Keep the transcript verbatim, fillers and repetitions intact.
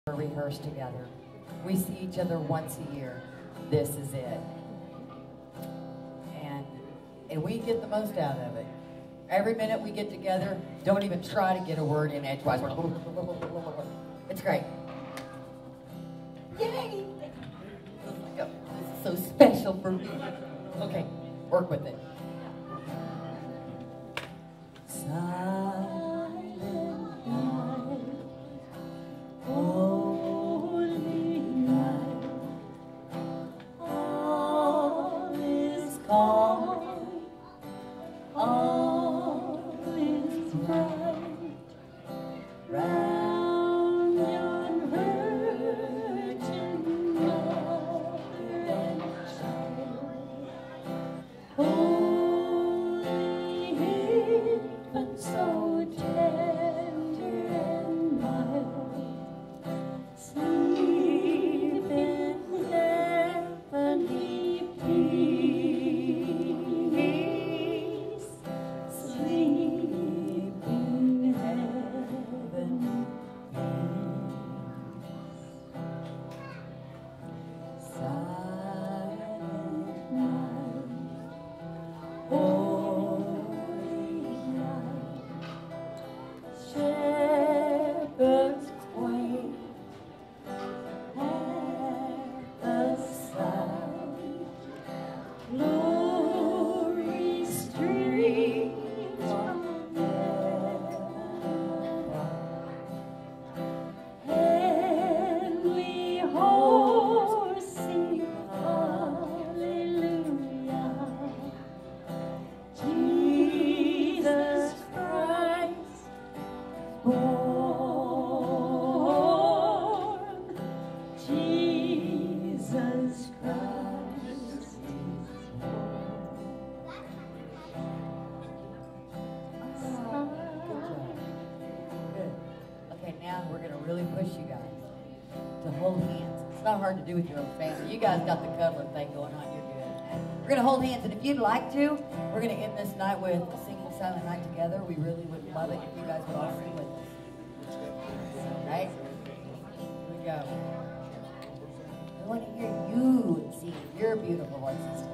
rehearse together. We see each other once a year. This is it. And, and we get the most out of it. Every minute we get together, don't even try to get a word in edgewise. It's great. Yay! This is so special for me. Okay, work with it. Silent night, holy night, all is calm, all is bright, round yon virgin mother and child, holy infant, so tender and mild, sleep in heavenly peace, sleep in heavenly peace. Silent night, holy night, shepherds quake at the sight, glory streams from heaven, heavenly hosts sing hallelujah. Jesus Christ born, Jesus Christ is born. Good. Okay, now we're going to really push you guys to hold hands. It's not hard to do with your own family. You guys got the cuddling thing going on. You're good. We're going to hold hands, and if you'd like to, we're going to end this night with singing Silent Night together. We really would love it if you guys would all sing with us. Right? Here we go. I want to hear you sing your beautiful voices.